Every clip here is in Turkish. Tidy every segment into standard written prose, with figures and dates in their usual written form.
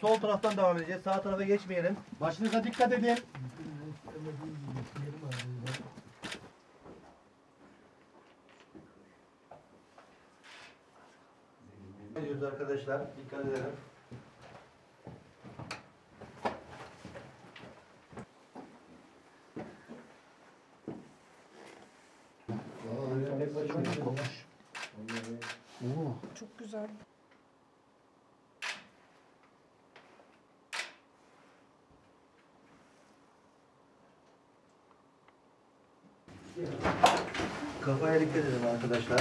sol taraftan devam edeceğiz. Sağ tarafa geçmeyelim. Başınıza dikkat edin. Ediyoruz arkadaşlar. Dikkat edelim. Çok güzel. Kafaya dikkat edin arkadaşlar.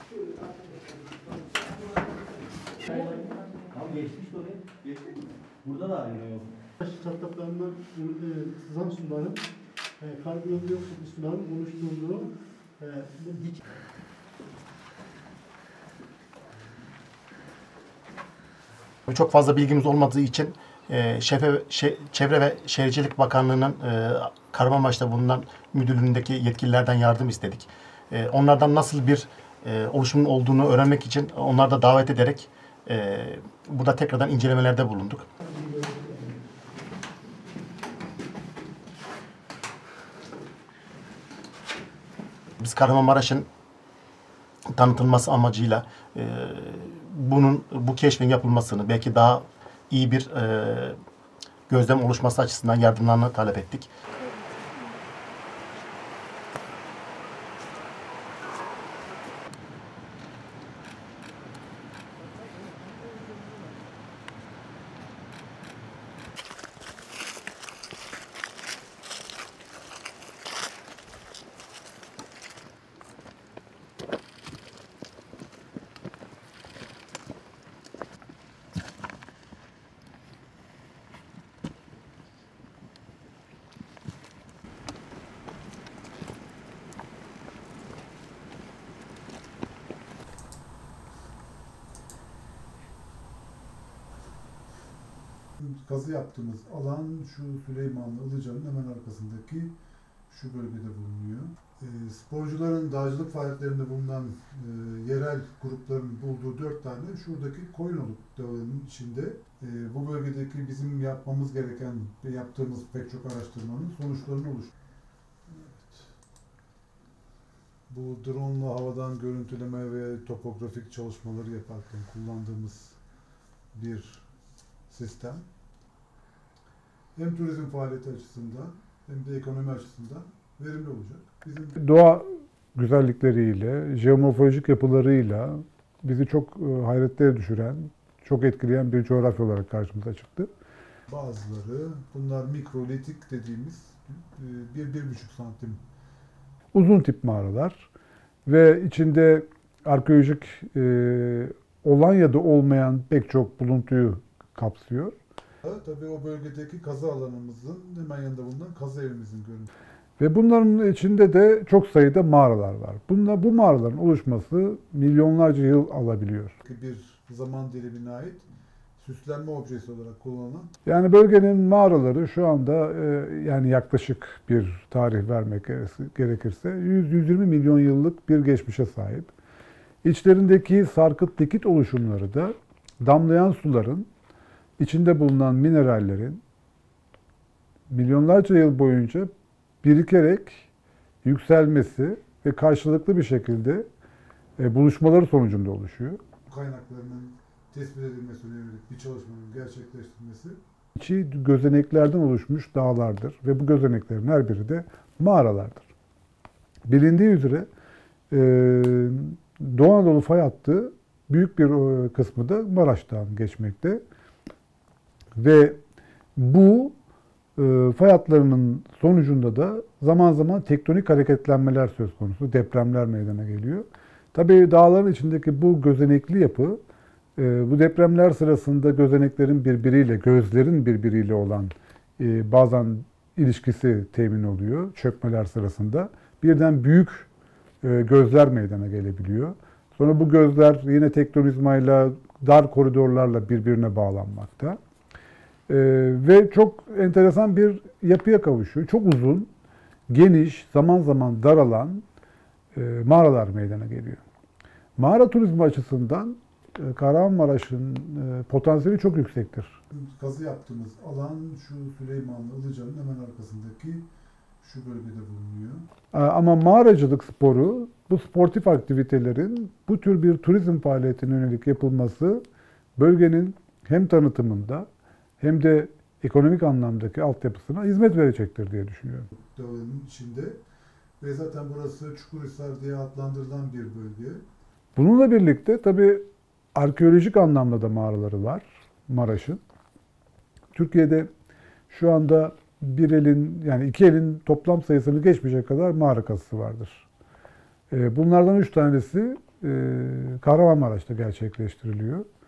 Tamam geçmiş oraya. Geçti mi? Burada da aynı yok. Çatlaklarından sızan suların karbondioksit suların oluşturduğu dik. Çok fazla bilgimiz olmadığı için Çevre ve Şehircilik Bakanlığı'nın Kahramanmaraş'ta bulunan müdürlüğündeki yetkililerden yardım istedik. Onlardan nasıl bir oluşumun olduğunu öğrenmek için onları da davet ederek burada tekrardan incelemelerde bulunduk. Biz Kahramanmaraş'ın tanıtılması amacıyla bu keşfin yapılmasını, belki daha iyi bir gözlem oluşması açısından yardımlarını talep ettik. Kazı yaptığımız alan şu Süleymanlı Ilıca'nın hemen arkasındaki şu bölgede bulunuyor. Sporcuların dağcılık faaliyetlerinde bulunan yerel grupların bulduğu 4 tane şuradaki Koyunoluk Dağı'nın içinde bu bölgedeki bizim yapmamız gereken ve yaptığımız pek çok araştırmanın sonuçlarını oluşturuyor. Evet. Bu drone'la havadan görüntüleme ve topografik çalışmaları yaparken kullandığımız bir sistem. Hem turizm faaliyeti açısından hem de ekonomi açısından verimli olacak. Bizim doğa güzellikleriyle, jeomorfolojik yapılarıyla bizi çok hayretlere düşüren, çok etkileyen bir coğrafya olarak karşımıza çıktı. Bazıları, bunlar mikrolitik dediğimiz 1-1,5 santim uzun tip mağaralar ve içinde arkeolojik olan ya da olmayan pek çok buluntuyu kapsıyor. Tabii o bölgedeki kazı alanımızın hemen yanında bulunan kazı evimizin görüntüsü. Ve bunların içinde de çok sayıda mağaralar var. Bu mağaraların oluşması milyonlarca yıl alabiliyor. Bir zaman dilimine ait süslenme objesi olarak kullanılan. Yani bölgenin mağaraları şu anda yani yaklaşık bir tarih vermek gerekirse 100-120 milyon yıllık bir geçmişe sahip. İçlerindeki sarkıt dikit oluşumları da damlayan suların, içinde bulunan minerallerin milyonlarca yıl boyunca birikerek yükselmesi ve karşılıklı bir şekilde buluşmaları sonucunda oluşuyor. Kaynaklarının tespit edilmesine yönelik bir çalışmanın gerçekleştirilmesi. İçi gözeneklerden oluşmuş dağlardır ve bu gözeneklerin her biri de mağaralardır. Bilindiği üzere Doğu Anadolu fay hattı büyük bir kısmı da Maraş'tan geçmekte. Ve bu fay hatlarının sonucunda da zaman zaman tektonik hareketlenmeler söz konusu, depremler meydana geliyor. Tabii dağların içindeki bu gözenekli yapı, bu depremler sırasında gözeneklerin birbiriyle, gözlerin birbiriyle olan bazen ilişkisi temin oluyor çökmeler sırasında. Birden büyük gözler meydana gelebiliyor. Sonra bu gözler yine tektonizmayla, dar koridorlarla birbirine bağlanmakta. Ve çok enteresan bir yapıya kavuşuyor. Çok uzun, geniş, zaman zaman daralan mağaralar meydana geliyor. Mağara turizmi açısından Kahramanmaraş'ın potansiyeli çok yüksektir. Kazı yaptığımız alan şu Süleymanlı Ilıca'nın hemen arkasındaki şu bölgede bulunuyor. Ama mağaracılık sporu, bu sportif aktivitelerin bu tür bir turizm faaliyetine yönelik yapılması bölgenin hem tanıtımında hem de ekonomik anlamdaki altyapısına hizmet verecektir diye düşünüyorum. Dağın içinde ve zaten burası Çukurhisar diye adlandırılan bir bölge. Bununla birlikte tabii arkeolojik anlamda da mağaraları var Maraş'ın. Türkiye'de şu anda bir elin yani iki elin toplam sayısını geçmeyecek kadar mağara kazısı vardır. Bunlardan 3 tanesi Kahramanmaraş'ta gerçekleştiriliyor.